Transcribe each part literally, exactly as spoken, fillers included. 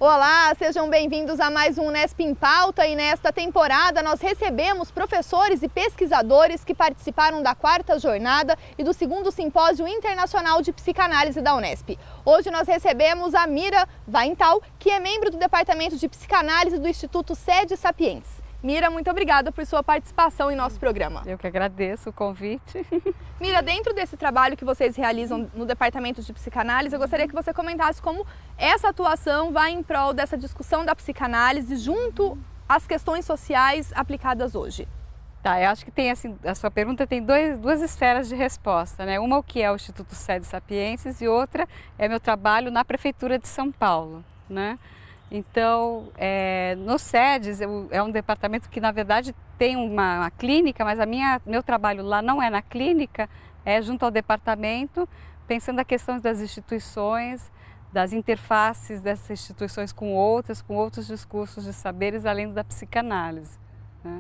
Olá, sejam bem-vindos a mais um Unesp em Pauta e nesta temporada nós recebemos professores e pesquisadores que participaram da quarta jornada e do segundo simpósio internacional de psicanálise da Unesp. Hoje nós recebemos a Mira Weinthal, que é membro do Departamento de Psicanálise do Instituto Sede Sapientes. Mira, muito obrigada por sua participação em nosso programa. Eu que agradeço o convite. Mira, dentro desse trabalho que vocês realizam no Departamento de Psicanálise, eu gostaria que você comentasse como essa atuação vai em prol dessa discussão da psicanálise junto às questões sociais aplicadas hoje. Tá, eu acho que tem assim, a sua pergunta tem dois, duas esferas de resposta, né? Uma o que é o Instituto Sede Sapientes e outra é meu trabalho na Prefeitura de São Paulo, né? Então, é, no SEDES, eu, é um departamento que, na verdade, tem uma, uma clínica, mas a minha, meu trabalho lá não é na clínica, é junto ao departamento, pensando a questão das instituições, das interfaces dessas instituições com outras, com outros discursos de saberes, além da psicanálise, né?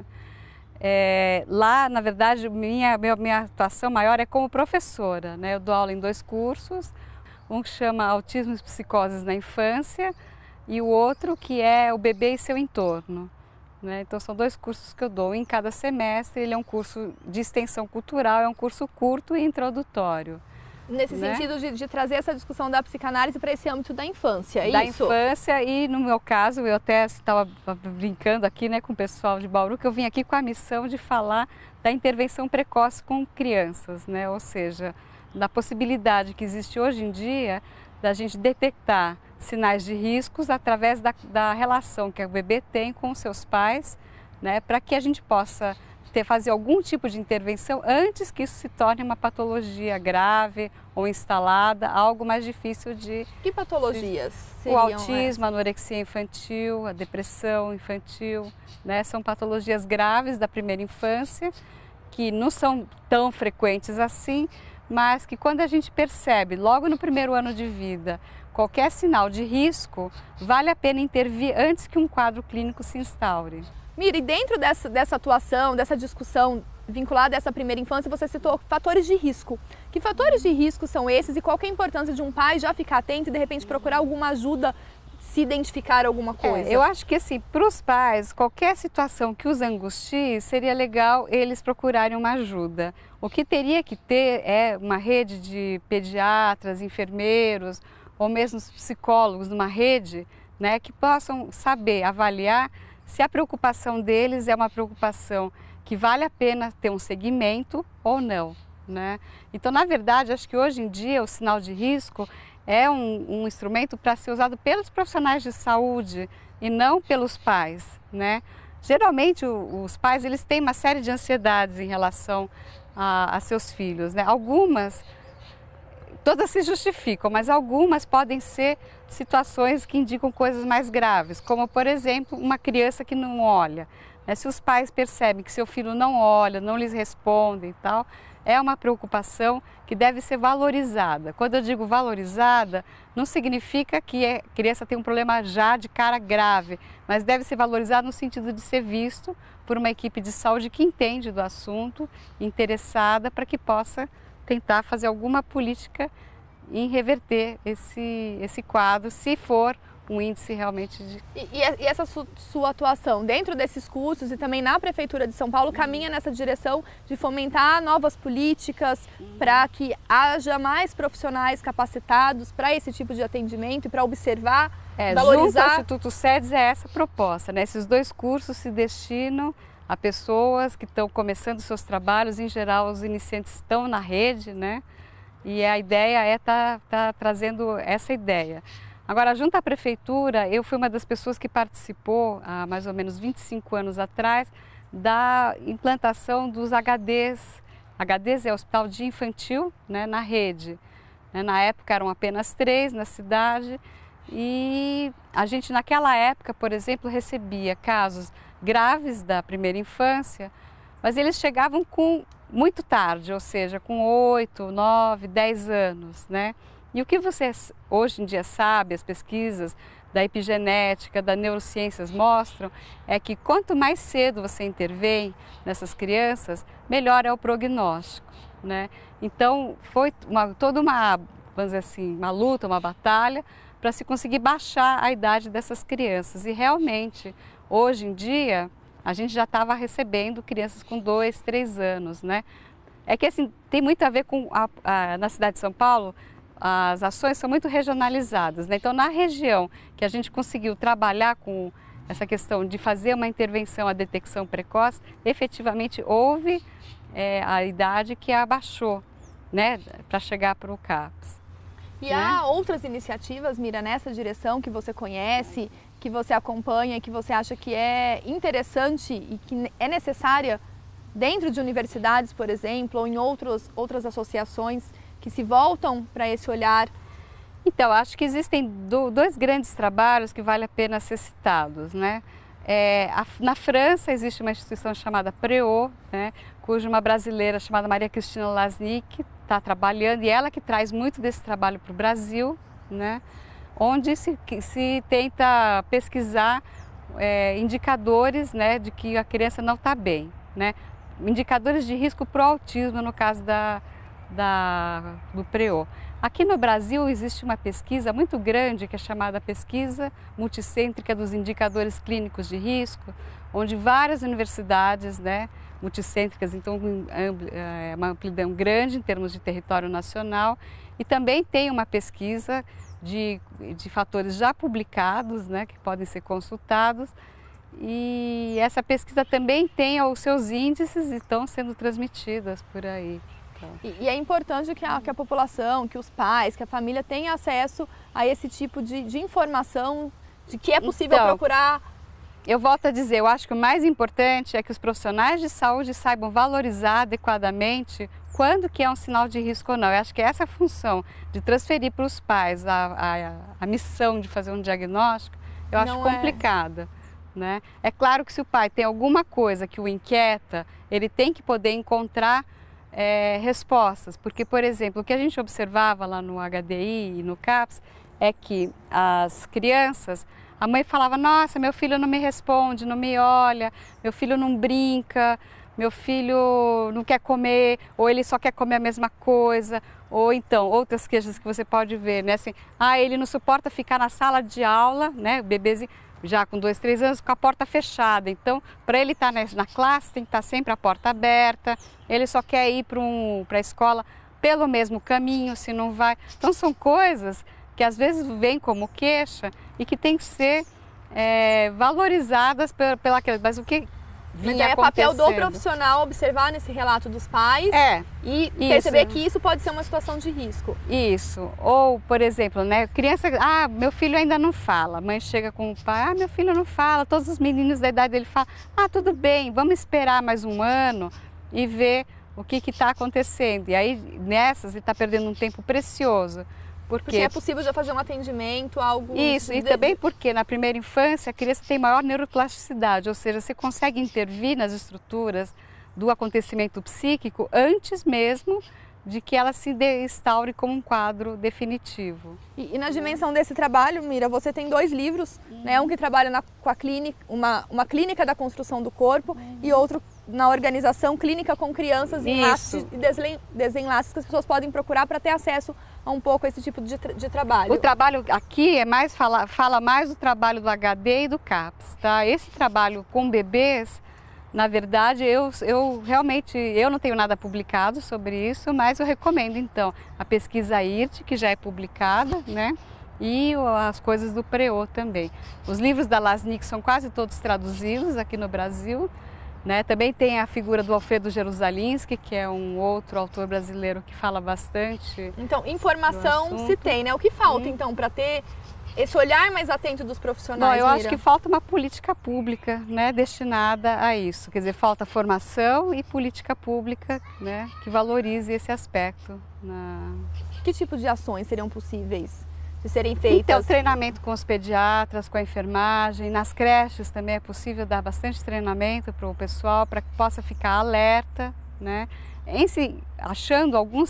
É, lá, na verdade, minha, minha atuação maior é como professora, né? Eu dou aula em dois cursos, um que chama Autismo e Psicoses na Infância, e o outro que é o bebê e seu entorno, né? Então são dois cursos que eu dou em cada semestre. Ele é um curso de extensão cultural, é um curso curto e introdutório. Nesse né? sentido de, de trazer essa discussão da psicanálise para esse âmbito da infância, é da isso? infância e no meu caso, eu até estava brincando aqui, né, com o pessoal de Bauru, que eu vim aqui com a missão de falar da intervenção precoce com crianças, né? Ou seja, da possibilidade que existe hoje em dia da gente detectar sinais de riscos através da, da relação que o bebê tem com os seus pais, né, para que a gente possa ter, fazer algum tipo de intervenção antes que isso se torne uma patologia grave ou instalada, algo mais difícil de... Que patologias se, seriam? O autismo, essas? a anorexia infantil, a depressão infantil, né, são patologias graves da primeira infância, que não são tão frequentes assim, mas que quando a gente percebe logo no primeiro ano de vida qualquer sinal de risco, vale a pena intervir antes que um quadro clínico se instaure. Mira, e dentro dessa, dessa atuação, dessa discussão vinculada a essa primeira infância, você citou fatores de risco. Que fatores de risco são esses e qual que é a importância de um pai já ficar atento e de repente procurar alguma ajuda, se identificar alguma coisa? É, eu acho que assim, para os pais, qualquer situação que os angustie, seria legal eles procurarem uma ajuda. O que teria que ter é uma rede de pediatras, enfermeiros, ou mesmo psicólogos numa rede, né, que possam saber avaliar se a preocupação deles é uma preocupação que vale a pena ter um segmento ou não, né? Então, na verdade, acho que hoje em dia o sinal de risco é um, um instrumento para ser usado pelos profissionais de saúde e não pelos pais, né? Geralmente o, os pais eles têm uma série de ansiedades em relação a, a seus filhos, né? Algumas Todas se justificam, mas algumas podem ser situações que indicam coisas mais graves, como, por exemplo, uma criança que não olha. Se os pais percebem que seu filho não olha, não lhes responde e tal, é uma preocupação que deve ser valorizada. Quando eu digo valorizada, não significa que a criança tem um problema já de cara grave, mas deve ser valorizada no sentido de ser visto por uma equipe de saúde que entende do assunto, interessada, para que possa tentar fazer alguma política em reverter esse, esse quadro, se for um índice realmente de... E, e essa su, sua atuação dentro desses cursos e também na Prefeitura de São Paulo caminha nessa direção de fomentar novas políticas para que haja mais profissionais capacitados para esse tipo de atendimento e para observar, é, valorizar... Junto ao Instituto SEDES é essa proposta, né? Esses dois cursos se destinam a pessoas que estão começando seus trabalhos. Em geral, os iniciantes estão na rede, né? E a ideia é estar tá, tá trazendo essa ideia. Agora, junto à Prefeitura, eu fui uma das pessoas que participou, há mais ou menos vinte e cinco anos atrás, da implantação dos H Ds. H Ds é Hospital de Infantil, né, na rede. Na época eram apenas três na cidade e a gente naquela época, por exemplo, recebia casos graves da primeira infância, mas eles chegavam com muito tarde, ou seja, com oito, nove, dez anos, né? E o que você hoje em dia sabe, as pesquisas da epigenética, da neurociências mostram, é que quanto mais cedo você intervém nessas crianças, melhor é o prognóstico, né? Então foi uma, toda uma, vamos dizer assim, uma luta, uma batalha, para se conseguir baixar a idade dessas crianças. E realmente, hoje em dia, a gente já estava recebendo crianças com dois, três anos, né? É que assim, tem muito a ver com, a, a, na cidade de São Paulo, as ações são muito regionalizadas, né? Então, na região que a gente conseguiu trabalhar com essa questão de fazer uma intervenção, a detecção precoce, efetivamente houve é, a idade que abaixou, né, para chegar para o CAPS. E né? há outras iniciativas, Mira, nessa direção que você conhece, que você acompanha, que você acha que é interessante e que é necessária dentro de universidades, por exemplo, ou em outros, outras associações que se voltam para esse olhar? Então, acho que existem do, dois grandes trabalhos que vale a pena ser citados, né? É, a, na França existe uma instituição chamada Préau, né, cuja uma brasileira chamada Maria Cristina Lasnik está trabalhando, e ela que traz muito desse trabalho para o Brasil, né, onde se, se tenta pesquisar é, indicadores, né, de que a criança não está bem, né, indicadores de risco para o autismo no caso da, da, do Préau. Aqui no Brasil existe uma pesquisa muito grande que é chamada Pesquisa Multicêntrica dos Indicadores Clínicos de Risco, onde várias universidades, né, multicêntricas, então é uma amplidão grande em termos de território nacional, e também tem uma pesquisa de, de fatores já publicados, né, que podem ser consultados, e essa pesquisa também tem os seus índices e estão sendo transmitidas por aí. E, e é importante que a, que a população, que os pais, que a família tenha acesso a esse tipo de, de informação, de que é possível então, procurar. Eu volto a dizer, eu acho que o mais importante é que os profissionais de saúde saibam valorizar adequadamente quando que é um sinal de risco ou não. Eu acho que essa função de transferir para os pais a, a, a missão de fazer um diagnóstico, eu acho Não complicada. É... Né? É claro que se o pai tem alguma coisa que o inquieta, ele tem que poder encontrar É, respostas, porque, por exemplo, o que a gente observava lá no H D I e no CAPS é que as crianças, a mãe falava, nossa, meu filho não me responde, não me olha, meu filho não brinca, meu filho não quer comer, ou ele só quer comer a mesma coisa, ou então, outras queixas que você pode ver, né, assim, ah, ele não suporta ficar na sala de aula, né, o bebezinho, já com dois, três anos, com a porta fechada. Então, para ele estar na classe, tem que estar sempre a porta aberta. Ele só quer ir para um, para a escola pelo mesmo caminho, se não vai. Então, são coisas que às vezes vêm como queixa e que tem que ser é, valorizadas pela, pela... Mas o que Mas é papel do profissional observar nesse relato dos pais é, e isso. perceber que isso pode ser uma situação de risco. Isso. Ou, por exemplo, né, criança, ah, meu filho ainda não fala. A mãe chega com o pai, ah, meu filho não fala. Todos os meninos da idade dele falam, ah, tudo bem, vamos esperar mais um ano e ver o que está acontecendo. E aí, nessas, ele está perdendo um tempo precioso. Porque, porque é possível já fazer um atendimento, algo... Isso, e de... também porque na primeira infância a criança tem maior neuroplasticidade, ou seja, você consegue intervir nas estruturas do acontecimento psíquico antes mesmo de que ela se instaure como um quadro definitivo. E, e na dimensão desse trabalho, Mira, você tem dois livros, uhum. né? Um que trabalha na, com a clínica, uma, uma clínica da construção do corpo, uhum. e outro na organização clínica com crianças em laços e desenlaces que as pessoas podem procurar para ter acesso a um pouco esse tipo de, tra de trabalho. O trabalho aqui é mais fala, fala mais do trabalho do H D e do CAPS, tá? Esse trabalho com bebês, na verdade, eu, eu realmente eu não tenho nada publicado sobre isso, mas eu recomendo então a pesquisa I R T, que já é publicada, né? E as coisas do Préau também. Os livros da Lasnik são quase todos traduzidos aqui no Brasil. Né? Também tem a figura do Alfredo Jerusalinski, que é um outro autor brasileiro que fala bastante. Então, informação se tem, né? O que falta, hum. então, para ter esse olhar mais atento dos profissionais? Bom, eu Mira? acho que falta uma política pública, né, destinada a isso. Quer dizer, falta formação e política pública, né, que valorize esse aspecto. Na... Que tipo de ações seriam possíveis de serem feitas? Então, treinamento com os pediatras, com a enfermagem, nas creches também é possível dar bastante treinamento para o pessoal, para que possa ficar alerta, né? Em se, achando algum,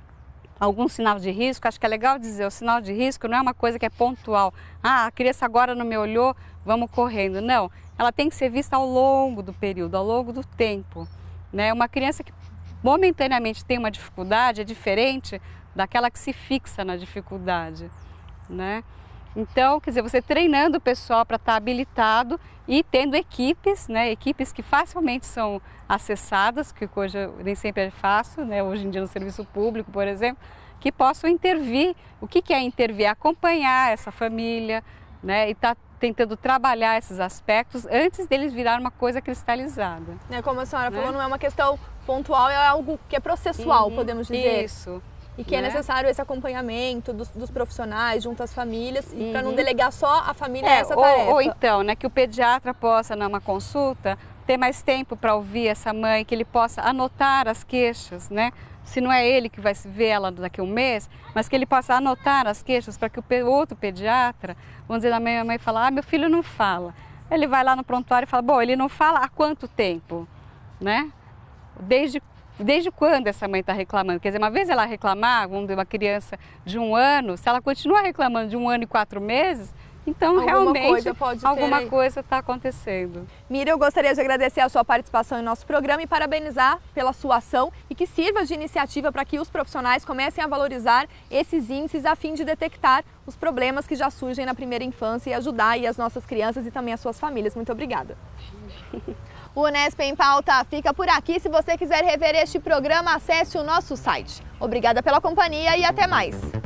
algum sinal de risco, acho que é legal dizer, o sinal de risco não é uma coisa que é pontual. Ah, a criança agora não me olhou, vamos correndo. Não, ela tem que ser vista ao longo do período, ao longo do tempo, né? Uma criança que momentaneamente tem uma dificuldade é diferente daquela que se fixa na dificuldade. Né? Então, quer dizer, você treinando o pessoal para estar habilitado e tendo equipes, né, equipes que facilmente são acessadas, que hoje nem sempre é fácil, né, hoje em dia no serviço público, por exemplo, que possam intervir. O que que é intervir? Acompanhar essa família, né, e estar tentando trabalhar esses aspectos antes deles virar uma coisa cristalizada. É, como a senhora né? falou, não é uma questão pontual, é algo que é processual, uhum, podemos dizer. Isso. E que né? é necessário esse acompanhamento dos, dos profissionais junto às famílias, uhum. para não delegar só a família é, essa ou, tarefa. Ou então, né, que o pediatra possa, numa consulta, ter mais tempo para ouvir essa mãe, que ele possa anotar as queixas, né? Se não é ele que vai ver ela daqui a um mês, mas que ele possa anotar as queixas para que o outro pediatra, vamos dizer, a minha mãe fala, ah, meu filho não fala. Ele vai lá no prontuário e fala, bom, ele não fala há quanto tempo, né? Desde Desde quando essa mãe está reclamando? Quer dizer, uma vez ela reclamar, vamos dizer, uma criança de um ano, se ela continua reclamando de um ano e quatro meses, então alguma realmente coisa pode alguma ter... coisa está acontecendo. Miriam, eu gostaria de agradecer a sua participação em nosso programa e parabenizar pela sua ação e que sirva de iniciativa para que os profissionais comecem a valorizar esses índices a fim de detectar os problemas que já surgem na primeira infância e ajudar aí as nossas crianças e também as suas famílias. Muito obrigada. O Unesp em Pauta fica por aqui. Se você quiser rever este programa, acesse o nosso site. Obrigada pela companhia e até mais.